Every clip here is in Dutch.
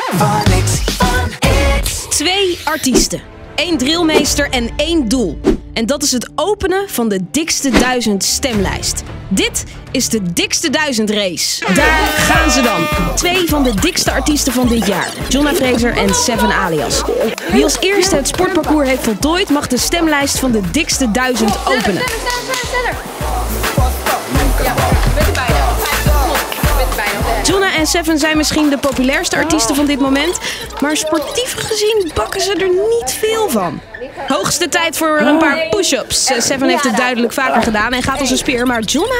Twee artiesten, 1 drillmeester en 1 doel. En dat is het openen van de Dikste 1000 stemlijst. Dit is de Dikste 1000 race. Daar gaan ze dan. 2 van de dikste artiesten van dit jaar. Jonna Fraser en Seven Alias. Wie als eerste het sportparcours heeft voltooid, mag de stemlijst van de Dikste 1000 openen. Jonna en Seven zijn misschien de populairste artiesten van dit moment, maar sportief gezien bakken ze er niet veel van. Hoogste tijd voor een paar push-ups. Seven heeft het duidelijk vaker gedaan en gaat als een speer, maar Jonna...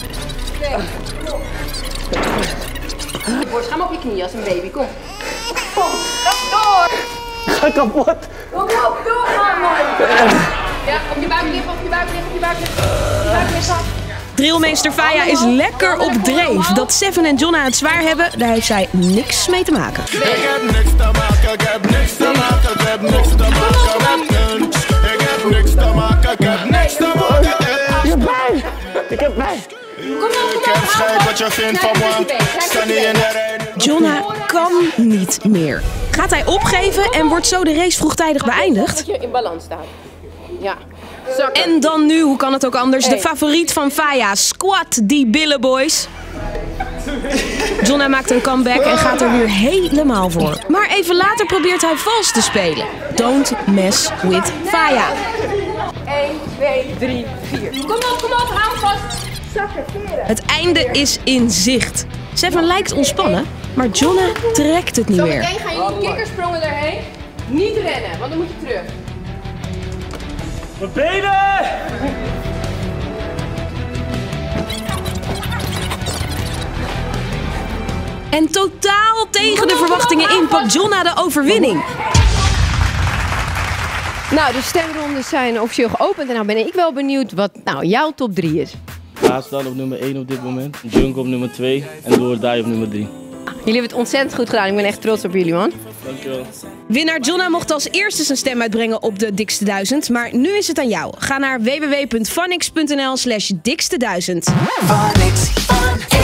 Ga maar op je knieën als een baby, kom. Kom, door! Ga kapot! Kom, doorgaan, mooi! Ja, op je buik liggen, op je buik liggen, op je buik liggen. Op je buik liggen. Drillmeester Faya is lekker op dreef. Dat Seven en Jonna het zwaar hebben, daar heeft zij niks mee te maken. Ik heb niks te maken, ik heb niks te maken, ik heb niks te maken met kunst. Ik heb niks te maken, ik heb niks te maken. Ik heb pijn! Ik heb pijn! Ik heb schijt wat je vindt van me. Sta niet in de rij. Jonna kan niet meer. Gaat hij opgeven en wordt zo de race vroegtijdig beëindigd? Dat je in balans staat. Ja. Zakken. En dan nu, hoe kan het ook anders, de favoriet van Faya, Squat die Billenboys. Jonna maakt een comeback en gaat er weer helemaal voor. Maar even later probeert hij vals te spelen. Don't mess with Faya. 1, 2, 3, 4. Kom op, hou vast. Zakken, keren. Het einde is in zicht. Seven lijkt ontspannen, maar Jonna trekt het niet meer. Zometeen gaan jullie kikkersprongen erheen. Niet rennen, want dan moet je terug. Mijn benen! En totaal tegen de verwachtingen in pakt Jonna de overwinning. Nou, de stemrondes zijn officieel geopend en nou ben ik wel benieuwd wat jouw top 3 is. Haasdan op nummer 1 op dit moment, Junk op nummer 2 en Door Die op nummer 3. Jullie hebben het ontzettend goed gedaan, ik ben echt trots op jullie, man. Dankjewel. Winnaar Jonna mocht als eerste zijn stem uitbrengen op de Dikste 1000, maar nu is het aan jou. Ga naar www.vanix.nl/dikste1000.